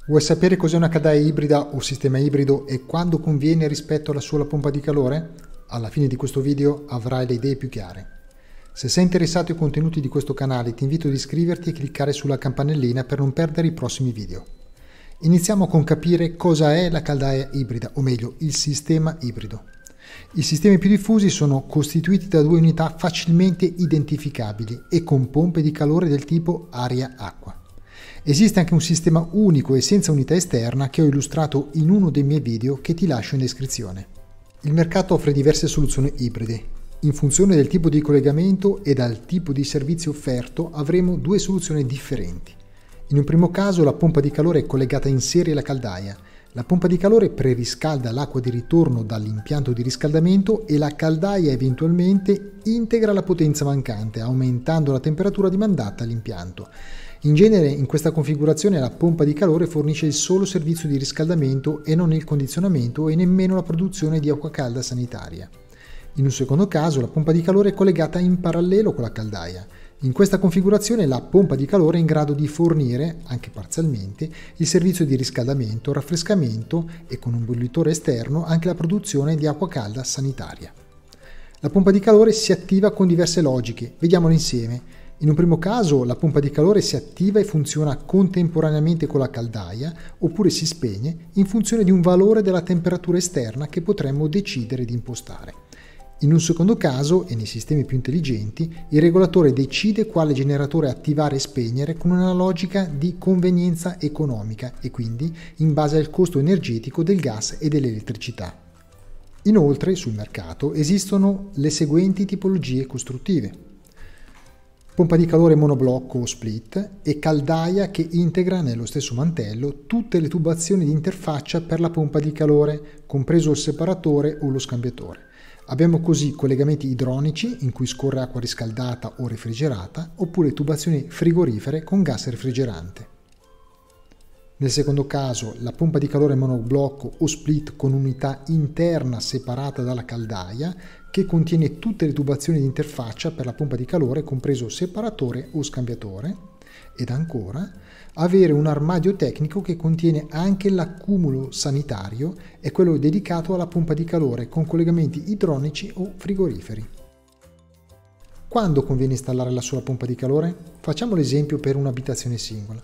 Vuoi sapere cos'è una caldaia ibrida o sistema ibrido e quando conviene rispetto alla sola pompa di calore? Alla fine di questo video avrai le idee più chiare. Se sei interessato ai contenuti di questo canale ti invito ad iscriverti e cliccare sulla campanellina per non perdere i prossimi video. Iniziamo con capire cosa è la caldaia ibrida, o meglio il sistema ibrido. I sistemi più diffusi sono costituiti da due unità facilmente identificabili e con pompe di calore del tipo aria-acqua. Esiste anche un sistema unico e senza unità esterna che ho illustrato in uno dei miei video che ti lascio in descrizione. Il mercato offre diverse soluzioni ibride. In funzione del tipo di collegamento e dal tipo di servizio offerto avremo due soluzioni differenti. In un primo caso la pompa di calore è collegata in serie alla caldaia. La pompa di calore preriscalda l'acqua di ritorno dall'impianto di riscaldamento e la caldaia eventualmente integra la potenza mancante, aumentando la temperatura dimandata all'impianto. In genere in questa configurazione la pompa di calore fornisce il solo servizio di riscaldamento e non il condizionamento e nemmeno la produzione di acqua calda sanitaria. In un secondo caso la pompa di calore è collegata in parallelo con la caldaia. In questa configurazione la pompa di calore è in grado di fornire, anche parzialmente, il servizio di riscaldamento, raffrescamento e con un bollitore esterno anche la produzione di acqua calda sanitaria. La pompa di calore si attiva con diverse logiche, vediamole insieme. In un primo caso la pompa di calore si attiva e funziona contemporaneamente con la caldaia oppure si spegne in funzione di un valore della temperatura esterna che potremmo decidere di impostare. In un secondo caso, e nei sistemi più intelligenti, il regolatore decide quale generatore attivare e spegnere con una logica di convenienza economica e quindi in base al costo energetico del gas e dell'elettricità. Inoltre, sul mercato esistono le seguenti tipologie costruttive: pompa di calore monoblocco o split e caldaia che integra nello stesso mantello tutte le tubazioni di interfaccia per la pompa di calore, compreso il separatore o lo scambiatore. Abbiamo così collegamenti idronici in cui scorre acqua riscaldata o refrigerata, oppure tubazioni frigorifere con gas refrigerante. Nel secondo caso, la pompa di calore monoblocco o split con unità interna separata dalla caldaia che contiene tutte le tubazioni di interfaccia per la pompa di calore, compreso separatore o scambiatore. Ed ancora, avere un armadio tecnico che contiene anche l'accumulo sanitario e quello dedicato alla pompa di calore con collegamenti idronici o frigoriferi. Quando conviene installare la sola pompa di calore? Facciamo l'esempio per un'abitazione singola.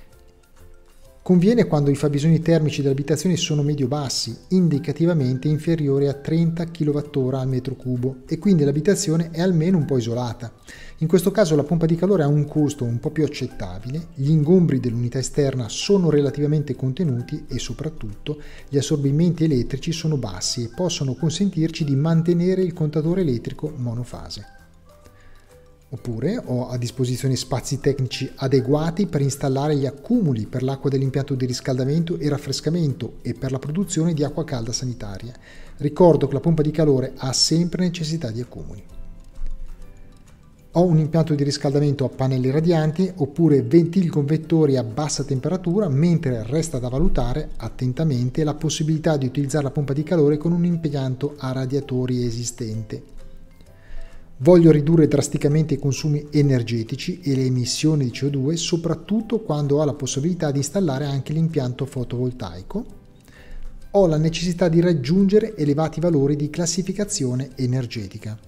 Conviene quando i fabbisogni termici dell'abitazione sono medio-bassi, indicativamente inferiori a 30 kWh al metro cubo e quindi l'abitazione è almeno un po' isolata. In questo caso la pompa di calore ha un costo un po' più accettabile, gli ingombri dell'unità esterna sono relativamente contenuti e soprattutto gli assorbimenti elettrici sono bassi e possono consentirci di mantenere il contatore elettrico monofase. Oppure ho a disposizione spazi tecnici adeguati per installare gli accumuli per l'acqua dell'impianto di riscaldamento e raffrescamento e per la produzione di acqua calda sanitaria. Ricordo che la pompa di calore ha sempre necessità di accumuli. Ho un impianto di riscaldamento a pannelli radianti oppure ventilconvettori a bassa temperatura, mentre resta da valutare attentamente la possibilità di utilizzare la pompa di calore con un impianto a radiatori esistente. Voglio ridurre drasticamente i consumi energetici e le emissioni di CO2, soprattutto quando ho la possibilità di installare anche l'impianto fotovoltaico. Ho la necessità di raggiungere elevati valori di classificazione energetica.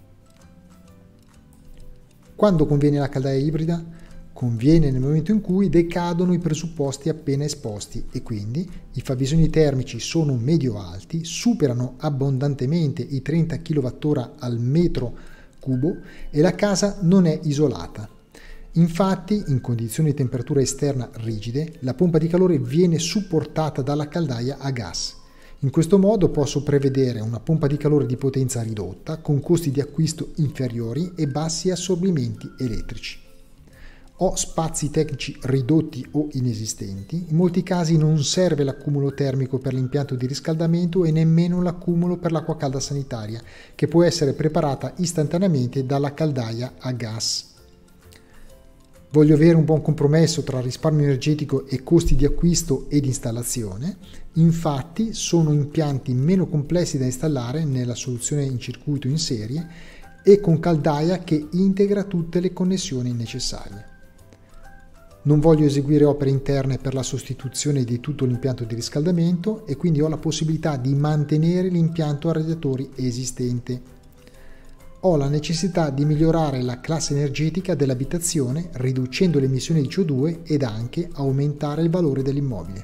Quando conviene la caldaia ibrida? Conviene nel momento in cui decadono i presupposti appena esposti e quindi i fabbisogni termici sono medio-alti, superano abbondantemente i 30 kWh al metro cubo e la casa non è isolata. Infatti, in condizioni di temperatura esterna rigide, la pompa di calore viene supportata dalla caldaia a gas. In questo modo posso prevedere una pompa di calore di potenza ridotta, con costi di acquisto inferiori e bassi assorbimenti elettrici. Ho spazi tecnici ridotti o inesistenti, in molti casi non serve l'accumulo termico per l'impianto di riscaldamento e nemmeno l'accumulo per l'acqua calda sanitaria, che può essere preparata istantaneamente dalla caldaia a gas. Voglio avere un buon compromesso tra risparmio energetico e costi di acquisto ed installazione, infatti sono impianti meno complessi da installare nella soluzione in circuito in serie e con caldaia che integra tutte le connessioni necessarie. Non voglio eseguire opere interne per la sostituzione di tutto l'impianto di riscaldamento e quindi ho la possibilità di mantenere l'impianto a radiatori esistente. Ho la necessità di migliorare la classe energetica dell'abitazione riducendo le emissioni di CO2 ed anche aumentare il valore dell'immobile.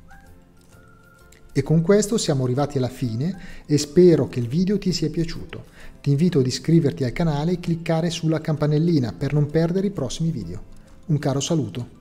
E con questo siamo arrivati alla fine e spero che il video ti sia piaciuto. Ti invito ad iscriverti al canale e cliccare sulla campanellina per non perdere i prossimi video. Un caro saluto.